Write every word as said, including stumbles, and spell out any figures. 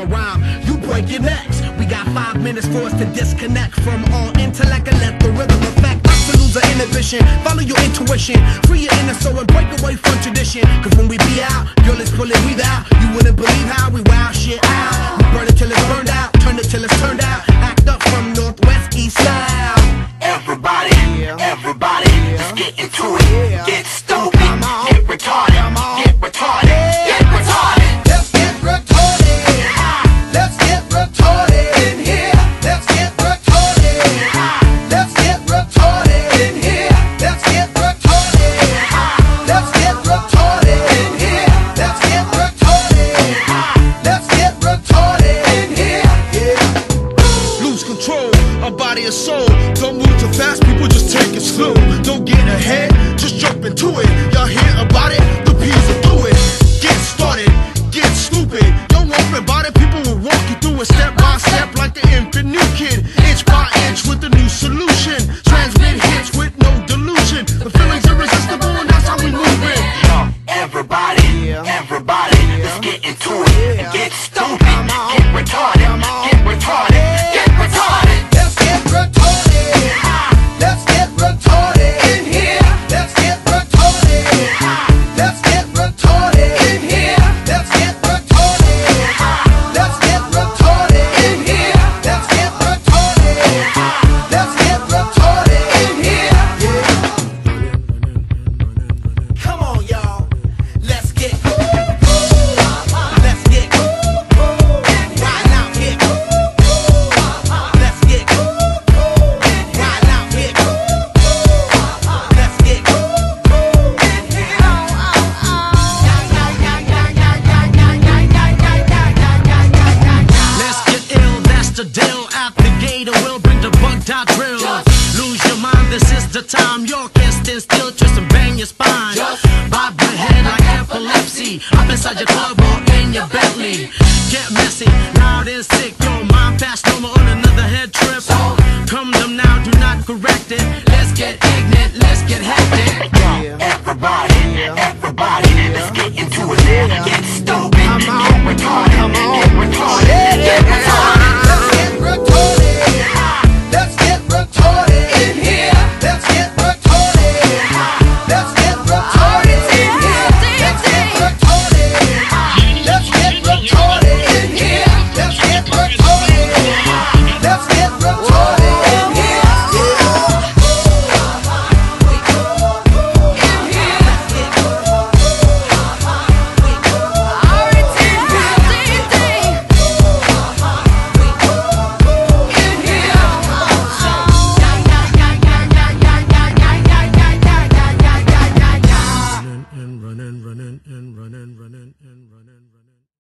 a rhyme, you break your necks. We got five minutes for us to disconnect from all intellect and let the rhythm affect us to lose our inhibition. Follow your intuition, free your inner soul and break away from tradition. Cause when we be out, girl, it's pulling we out. You wouldn't believe how we wow shit out. We burn it till it's burned out, turn it till it's turned out. Act up from northwest, east, south. Everybody, everybody, let's get into it. Get stupid, get retarded, get retarded, get retarded. Let's get retarded. Let's get retarded in here. Let's get retarded. Let's get retarded in here. Let's get retarded. Let's get retarded in here. Let's get retarded. Let's get retarded in here. Yeah. Lose control of body and soul. Don't move too fast, people, just take it slow. Don't get ahead, just jump into it. Y'all hear about it? The P's will do it. Get started, get stupid. Don't worry about it, people will walk you through it step by step like the infant new kid. Inch by inch with a new solution. Transmit hits with no delusion. The feeling's irresistible and that's how we move it. Yo, everybody, everybody, let's get into it. And get stupid, get retarded, get retarded, get retarded. Let's get retarded. Let's get retarded in here. Let's get retarded. Let's get retarded in here. Let's get retarded. Let's get retarded in here. Let's get retarded. Let's get retarded in here. Yeah. Come on, y'all. Let's get Let's get right out here. Let's get right out here. Let's get Let's get ill, that's the deal. At the gate, and we'll bring the bugged out drill. Lose your mind, this is the time. You can't stand still, twist and bang your spine. Bob your head like epilepsy. Up inside your club or in your Bentley. Get messy, loud and sick. Your mind fast, no more on another head trip. Come them now, do not correct it.